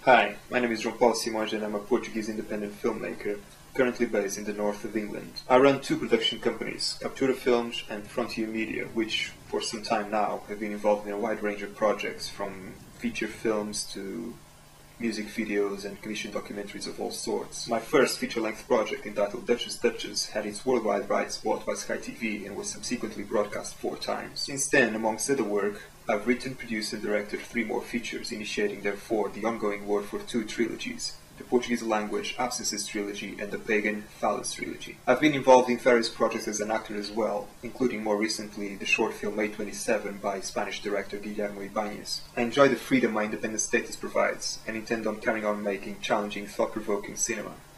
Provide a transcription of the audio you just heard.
Hi, my name is João Paulo Simões and I'm a Portuguese independent filmmaker, currently based in the north of England. I run two production companies, Captura Films and Frontier Media, which for some time now have been involved in a wide range of projects, from feature films to music videos and commissioned documentaries of all sorts. My first feature-length project, entitled Duchess, had its worldwide rights bought by Sky TV and was subsequently broadcast 4 times. Since then, amongst other work, I've written, produced and directed 3 more features, initiating therefore the ongoing War for Two trilogies, the Portuguese language Absences trilogy and the Pagan Phallus trilogy. I've been involved in various projects as an actor as well, including more recently the short film May 27 by Spanish director Guillermo Ibáñez. I enjoy the freedom my independent status provides and intend on carrying on making challenging, thought-provoking cinema.